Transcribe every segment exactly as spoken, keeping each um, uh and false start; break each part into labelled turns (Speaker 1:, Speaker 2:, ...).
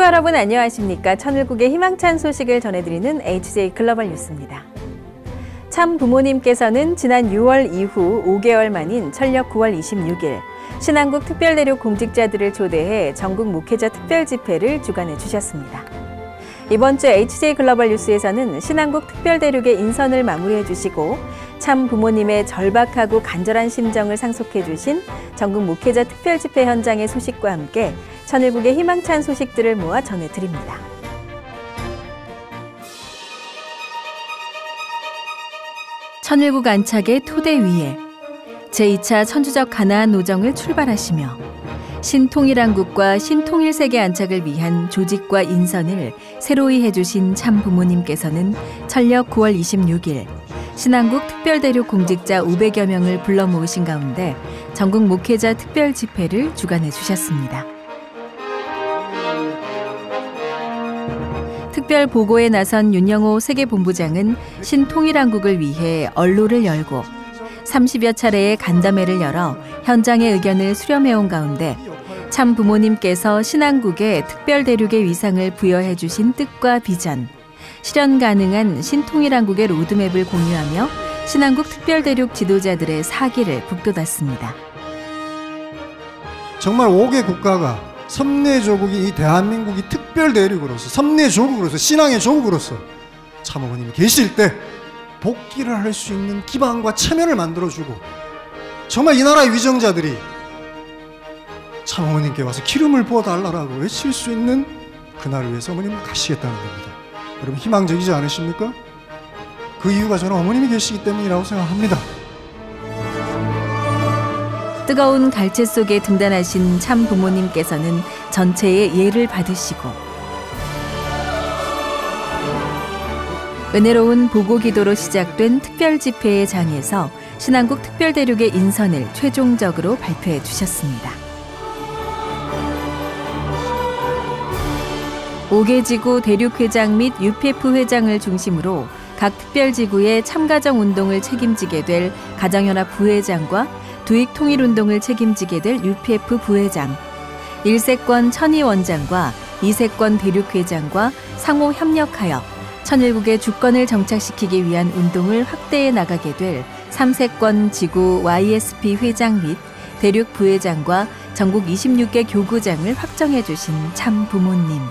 Speaker 1: 식구 여러분 안녕하십니까? 천일국의 희망찬 소식을 전해드리는 에이치제이 글로벌 뉴스입니다. 참 부모님께서는 지난 유월 이후 오 개월 만인 철력 구월 이십육일 신한국 특별대륙 공직자들을 초대해 전국 목회자 특별집회를 주관해 주셨습니다. 이번 주 에이치제이 글로벌 뉴스에서는 신한국 특별대륙의 인선을 마무리해 주시고 참 부모님의 절박하고 간절한 심정을 상속해 주신 전국 목회자 특별집회 현장의 소식과 함께 천일국의 희망찬 소식들을 모아 전해드립니다. 천일국 안착의 토대 위에 제이 차 천주적 가나안 노정을 출발하시며 신통일한국과 신통일세계 안착을 위한 조직과 인선을 새로이 해주신 참 부모님께서는 철력 구월 이십육일 신한국 특별대륙 공직자 오백여 명을 불러 모으신 가운데 전국 목회자 특별집회를 주관해 주셨습니다. 특별 보고에 나선 윤영호 세계본부장은 신통일한국을 위해 언로를 열고 삼십여 차례의 간담회를 열어 현장의 의견을 수렴해온 가운데 참 부모님께서 신한국에 특별대륙의 위상을 부여해 주신 뜻과 비전, 실현 가능한 신통일한국의 로드맵을 공유하며 신한국 특별대륙 지도자들의 사기를 북돋았습니다.
Speaker 2: 정말 오 개 국가가 섭내조국이 이 대한민국이 특별대륙으로서 섭내조국으로서 신앙의 조국으로서 참 어머님이 계실 때 복귀를 할 수 있는 기반과 체면을 만들어주고 정말 이 나라의 위정자들이 참 어머님께 와서 기름을 부어달라고 외칠 수 있는 그날을 위해서 어머님은 가시겠다는 겁니다. 여러분 희망적이지 않으십니까? 그 이유가 저는 어머님이 계시기 때문이라고 생각합니다.
Speaker 1: 뜨거운 갈채 속에 등단하신 참 부모님께서는 전체의 예를 받으시고 은혜로운 보고 기도로 시작된 특별 집회의 장에서 신한국 특별대륙의 인선을 최종적으로 발표해 주셨습니다. 오 개 지구 대륙회장 및 유피에프 회장을 중심으로 각 특별지구의 참가정 운동을 책임지게 될 가정연합 부회장과 두익 통일운동을 책임지게 될 유피에프 부회장, 일 세권 천의원장과 이 세권 대륙회장과 상호 협력하여 천일국의 주권을 정착시키기 위한 운동을 확대해 나가게 될 삼 세권 지구 와이에스피 회장 및 대륙 부회장과 전국 이십육 개 교구장을 확정해 주신 참 부모님.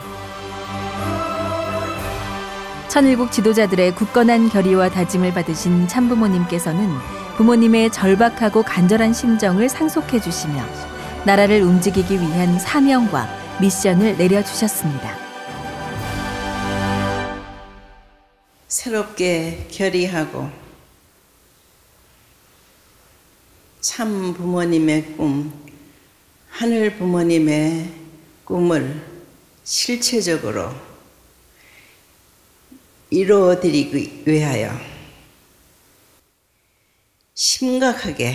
Speaker 1: 천일국 지도자들의 굳건한 결의와 다짐을 받으신 참 부모님께서는 부모님의 절박하고 간절한 심정을 상속해 주시며 나라를 움직이기 위한 사명과 미션을 내려주셨습니다.
Speaker 3: 새롭게 결의하고 참 부모님의 꿈, 하늘 부모님의 꿈을 실체적으로 이루어드리기 위하여 심각하게,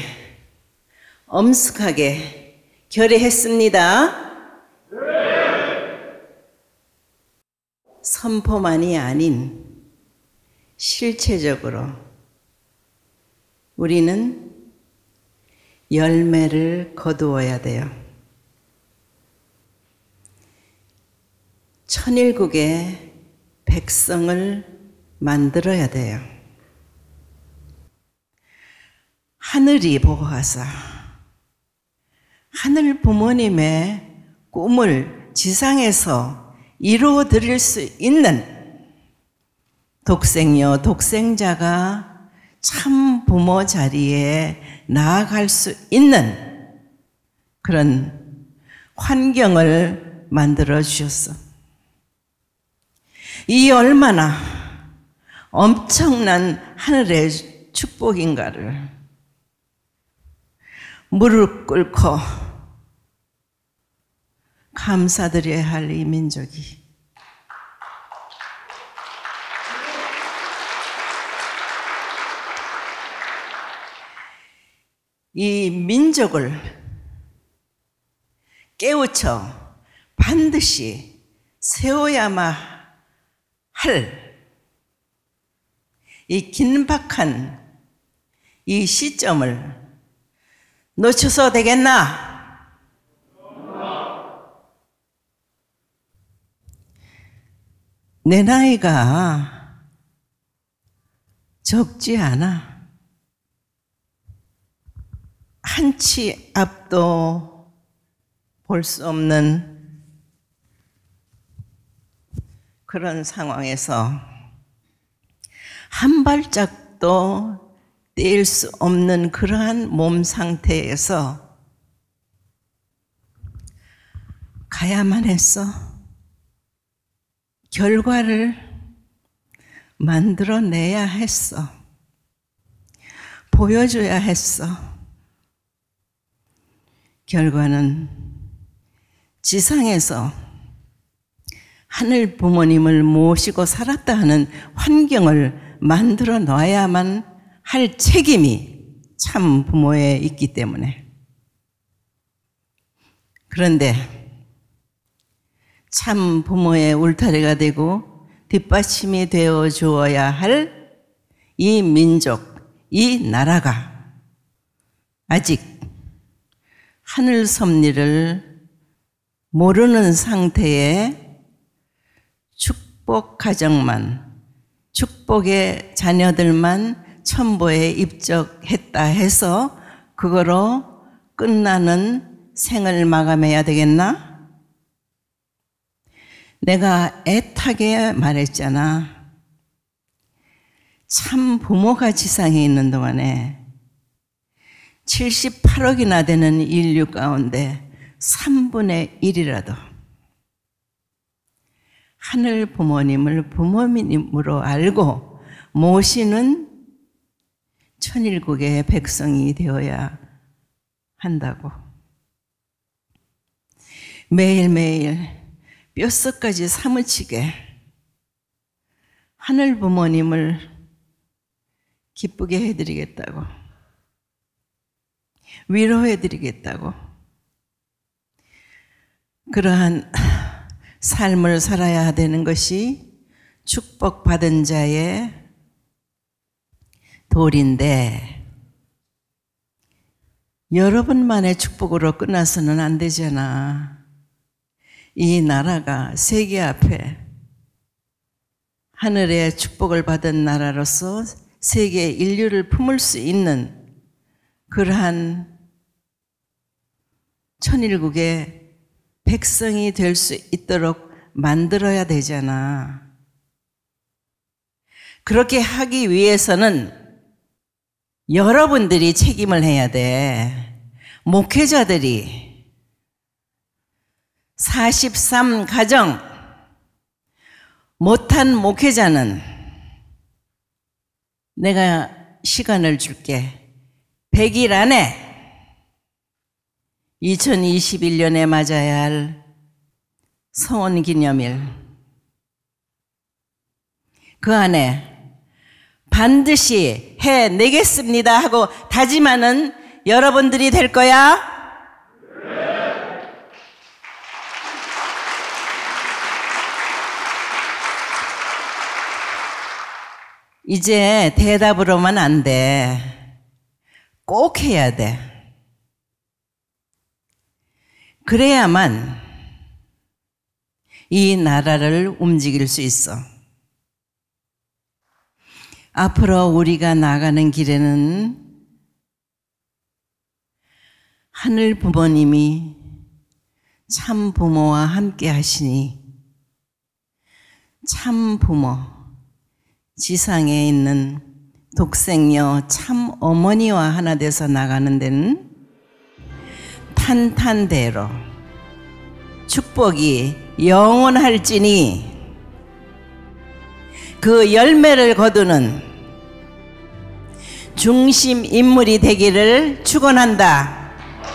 Speaker 3: 엄숙하게 결의했습니다. 네. 선포만이 아닌 실체적으로 우리는 열매를 거두어야 돼요. 천일국의 백성을 만들어야 돼요. 하늘이 보아서 하늘 부모님의 꿈을 지상에서 이루어 드릴 수 있는 독생녀, 독생자가 참 부모 자리에 나아갈 수 있는 그런 환경을 만들어 주셨어. 이 얼마나 엄청난 하늘의 축복인가를 무릎 꿇고 감사드려야 할 이 민족이 이 민족을 깨우쳐 반드시 세워야만 할 이 긴박한 이 시점을 놓쳐서 되겠나? 내 나이가 적지 않아. 한치 앞도 볼 수 없는 그런 상황에서 한 발짝도 떼일 수 없는 그러한 몸 상태에서 가야만 했어. 결과를 만들어내야 했어. 보여줘야 했어. 결과는 지상에서 하늘 부모님을 모시고 살았다 하는 환경을 만들어 놔야만 할 책임이 참 부모에 있기 때문에. 그런데 참 부모의 울타리가 되고 뒷받침이 되어 주어야 할 이 민족, 이 나라가 아직 하늘 섭리를 모르는 상태에 축복 가정만, 축복의 자녀들만 천보에 입적했다 해서 그거로 끝나는 생을 마감해야 되겠나? 내가 애타게 말했잖아. 참 부모가 지상에 있는 동안에 칠십팔억이나 되는 인류 가운데 삼분의 일이라도 하늘 부모님을 부모님으로 알고 모시는 천일국의 백성이 되어야 한다고. 매일매일 뼛속까지 사무치게 하늘 부모님을 기쁘게 해드리겠다고, 위로해드리겠다고, 그러한 삶을 살아야 되는 것이 축복받은 자의 도리인데, 여러분만의 축복으로 끝나서는 안 되잖아. 이 나라가 세계 앞에 하늘의 축복을 받은 나라로서 세계 인류를 품을 수 있는 그러한 천일국의 백성이 될 수 있도록 만들어야 되잖아. 그렇게 하기 위해서는 여러분들이 책임을 해야 돼. 목회자들이 사십삼 가정 못한 목회자는 내가 시간을 줄게. 백 일 안에 이천이십일 년에 맞아야 할 성원기념일, 그 안에 반드시 해내겠습니다 하고 다짐하는 여러분들이 될 거야. 이제 대답으로만 안 돼. 꼭 해야 돼. 그래야만 이 나라를 움직일 수 있어. 앞으로 우리가 나가는 길에는 하늘 부모님이 참 부모와 함께 하시니 참 부모, 지상에 있는 독생녀 참 어머니와 하나 돼서 나가는 데는 탄탄대로 축복이 영원할지니 그 열매를 거두는 중심 인물이 되기를 축원한다.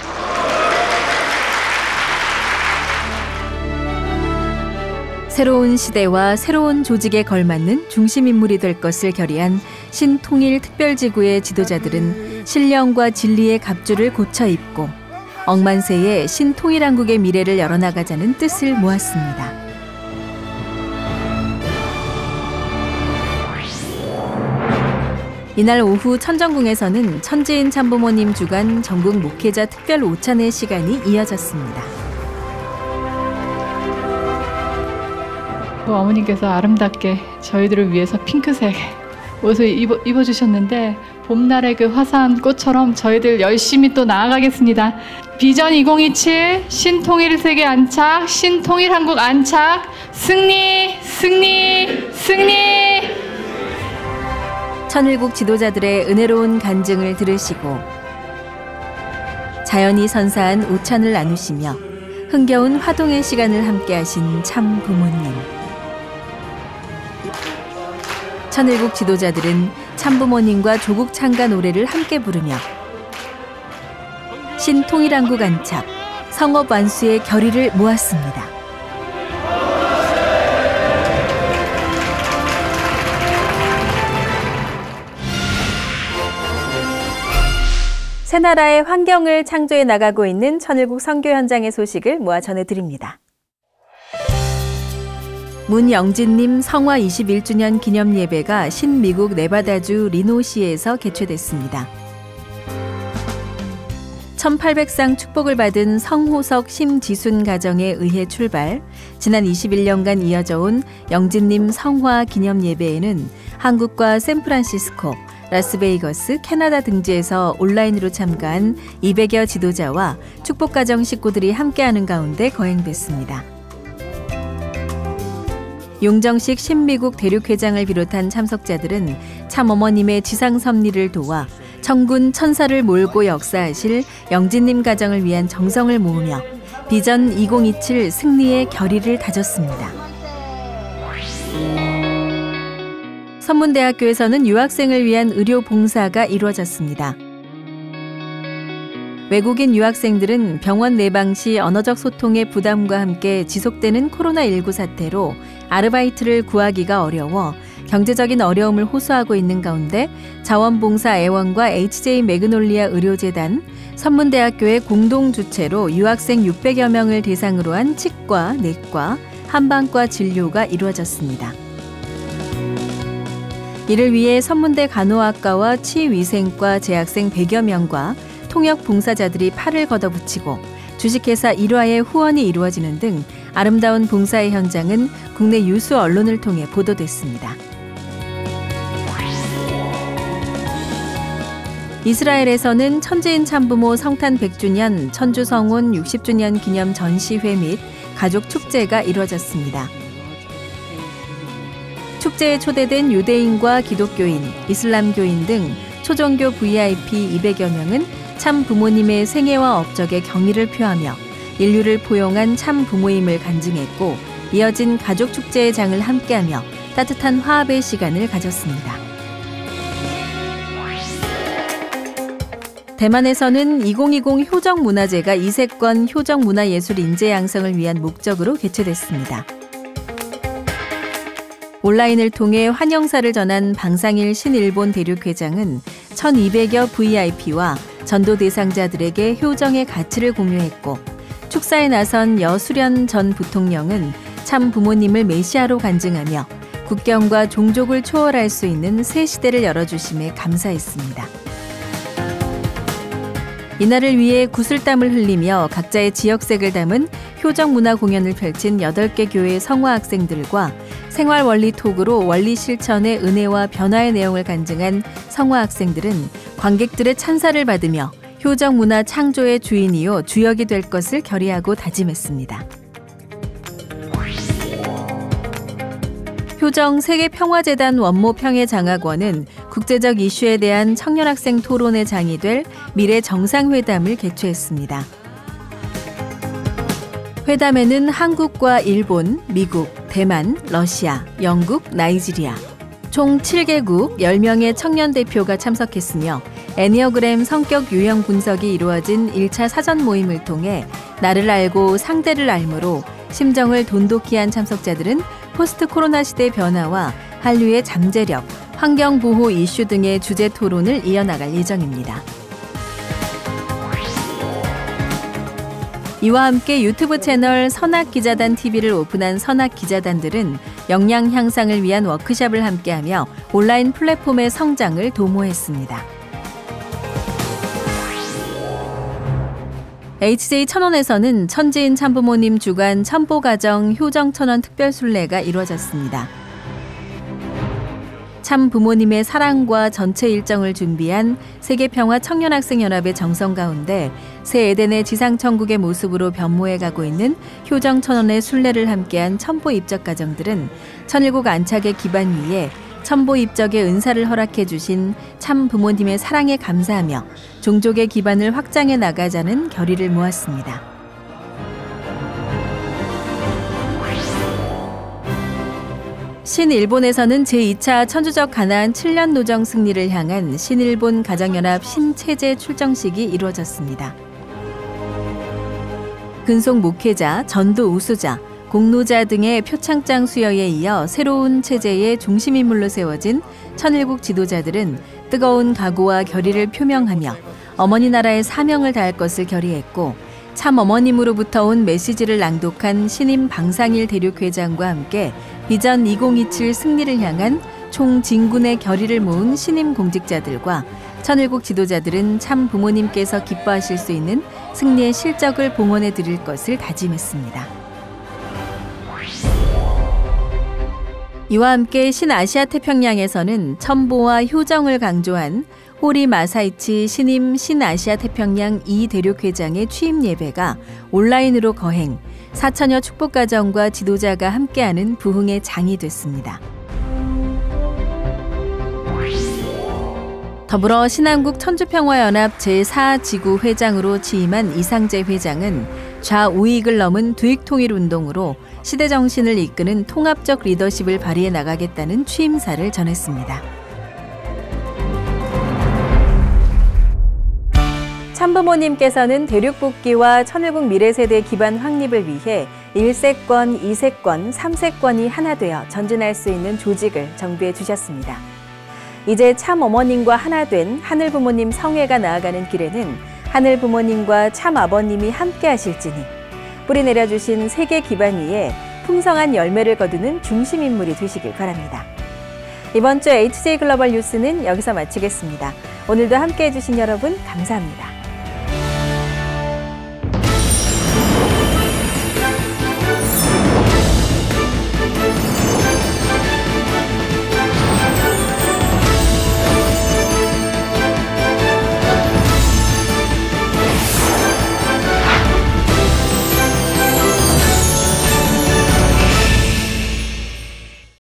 Speaker 1: 새로운 시대와 새로운 조직에 걸맞는 중심인물이 될 것을 결의한 신통일특별지구의 지도자들은 신령과 진리의 갑주를 고쳐 입고 억만세의 신통일한국의 미래를 열어나가자는 뜻을 모았습니다. 이날 오후 천정궁에서는 천지인 참부모님 주관 전국 목회자 특별 오찬회 시간이 이어졌습니다.
Speaker 4: 또 어머니께서 아름답게 저희들을 위해서 핑크색 옷을 입어, 입어주셨는데 봄날의 그 화사한 꽃처럼 저희들 열심히 또 나아가겠습니다. 비전 이천이십칠 신통일 세계 안착, 신통일 한국 안착, 승리, 승리, 승리!
Speaker 1: 천일국 지도자들의 은혜로운 간증을 들으시고 자연이 선사한 오찬을 나누시며 흥겨운 화동의 시간을 함께하신 참 부모님. 천일국 지도자들은 참부모님과 조국 찬가 노래를 함께 부르며 신통일한국 안착, 성업 완수의 결의를 모았습니다. 새 나라의 환경을 창조해 나가고 있는 천일국 선교 현장의 소식을 모아 전해드립니다. 문영진님 성화 이십일 주년 기념 예배가 신미국 네바다주 리노시에서 개최됐습니다. 천팔백 상 축복을 받은 성호석 심지순 가정에 의해 출발, 지난 이십일 년간 이어져 온 영진님 성화 기념 예배에는 한국과 샌프란시스코, 라스베이거스, 캐나다 등지에서 온라인으로 참가한 이백여 지도자와 축복가정 식구들이 함께하는 가운데 거행됐습니다. 용정식 신미국 대륙회장을 비롯한 참석자들은 참어머님의 지상섭리를 도와 천군 천사를 몰고 역사하실 영진님 가정을 위한 정성을 모으며 비전 이천이십칠 승리의 결의를 다졌습니다. 선문대학교에서는 유학생을 위한 의료 봉사가 이루어졌습니다. 외국인 유학생들은 병원 내방 시 언어적 소통의 부담과 함께 지속되는 코로나십구 사태로 아르바이트를 구하기가 어려워 경제적인 어려움을 호소하고 있는 가운데 자원봉사 애원과 에이치제이 매그놀리아 의료재단, 선문대학교의 공동 주최로 유학생 육백여 명을 대상으로 한 치과, 내과, 한방과 진료가 이루어졌습니다. 이를 위해 선문대 간호학과와 치위생과 재학생 백여 명과 통역 봉사자들이 팔을 걷어붙이고 주식회사 일화의 후원이 이루어지는 등 아름다운 봉사의 현장은 국내 유수 언론을 통해 보도됐습니다. 이스라엘에서는 천지인 참부모 성탄 백 주년, 천주 성혼 육십 주년 기념 전시회 및 가족 축제가 이루어졌습니다. 축제에 초대된 유대인과 기독교인, 이슬람교인 등 초종교 브이아이피 이백여 명은 참 부모님의 생애와 업적에 경의를 표하며 인류를 포용한 참 부모임을 간증했고 이어진 가족 축제의 장을 함께하며 따뜻한 화합의 시간을 가졌습니다. 대만에서는 이천이십 효정문화제가 이세권 효정문화예술 인재 양성을 위한 목적으로 개최됐습니다. 온라인을 통해 환영사를 전한 방상일 신일본 대륙회장은 천이백여 브이아이피와 전도 대상자들에게 효정의 가치를 공유했고 축사에 나선 여수련 전 부통령은 참 부모님을 메시아로 간증하며 국경과 종족을 초월할 수 있는 새 시대를 열어주심에 감사했습니다. 이날을 위해 구슬땀을 흘리며 각자의 지역색을 담은 효정문화 공연을 펼친 여덟 개 교회 성화 학생들과 생활원리 톡으로 원리 실천의 은혜와 변화의 내용을 간증한 성화 학생들은 관객들의 찬사를 받으며 효정문화 창조의 주인이요 주역이 될 것을 결의하고 다짐했습니다. 효정 세계평화재단 원모평해장학원은 국제적 이슈에 대한 청년학생 토론의 장이 될 미래 정상회담을 개최했습니다. 회담에는 한국과 일본, 미국, 대만, 러시아, 영국, 나이지리아 총 칠 개국 열 명의 청년 대표가 참석했으며 애니어그램 성격 유형 분석이 이루어진 일 차 사전 모임을 통해 나를 알고 상대를 알므로 심정을 돈독히 한 참석자들은 포스트 코로나 시대 변화와 한류의 잠재력, 환경보호 이슈 등의 주제 토론을 이어나갈 예정입니다. 이와 함께 유튜브 채널 선악기자단 티비를 오픈한 선악기자단들은 역량 향상을 위한 워크숍을 함께하며 온라인 플랫폼의 성장을 도모했습니다. 에이치제이 천원에서는 천지인 참부모님 주관 첨보가정 효정천원 특별순례가 이루어졌습니다. 참부모님의 사랑과 전체 일정을 준비한 세계평화청년학생연합의 정성 가운데 새 에덴의 지상천국의 모습으로 변모해가고 있는 효정천원의 순례를 함께한 첨보 입적 가정들은 천일국 안착의 기반 위에 첨보 입적의 은사를 허락해 주신 참 부모님의 사랑에 감사하며 종족의 기반을 확장해 나가자는 결의를 모았습니다. 신일본에서는 제이 차 천주적 가나안 칠 년 노정 승리를 향한 신일본 가정연합 신체제 출정식이 이루어졌습니다. 근속 목회자, 전도 우수자, 공로자 등의 표창장 수여에 이어 새로운 체제의 중심인물로 세워진 천일국 지도자들은 뜨거운 각오와 결의를 표명하며 어머니 나라의 사명을 다할 것을 결의했고 참 어머님으로부터 온 메시지를 낭독한 신임 방상일 대륙회장과 함께 비전 이천이십칠 승리를 향한 총진군의 결의를 모은 신임 공직자들과 천일국 지도자들은 참 부모님께서 기뻐하실 수 있는 승리의 실적을 봉헌해 드릴 것을 다짐했습니다. 이와 함께 신아시아 태평양에서는 첨보와 효정을 강조한 호리 마사이치 신임 신아시아 태평양 이 대륙회장의 취임 예배가 온라인으로 거행, 사천여 축복가정과 지도자가 함께하는 부흥의 장이 됐습니다. 더불어 신한국 천주평화연합 제사 지구 회장으로 취임한 이상재 회장은 좌우익을 넘은 두익통일운동으로 시대정신을 이끄는 통합적 리더십을 발휘해 나가겠다는 취임사를 전했습니다. 참부모님께서는 대륙복귀와 천일국 미래세대 기반 확립을 위해 일 세권, 이 세권, 삼 세권이 하나 되어 전진할 수 있는 조직을 정비해 주셨습니다. 이제 참 어머님과 하나 된 하늘부모님 성회가 나아가는 길에는 하늘부모님과 참 아버님이 함께 하실지니 뿌리 내려주신 세계 기반 위에 풍성한 열매를 거두는 중심인물이 되시길 바랍니다. 이번 주 에이치제이 글로벌 뉴스는 여기서 마치겠습니다. 오늘도 함께해 주신 여러분 감사합니다.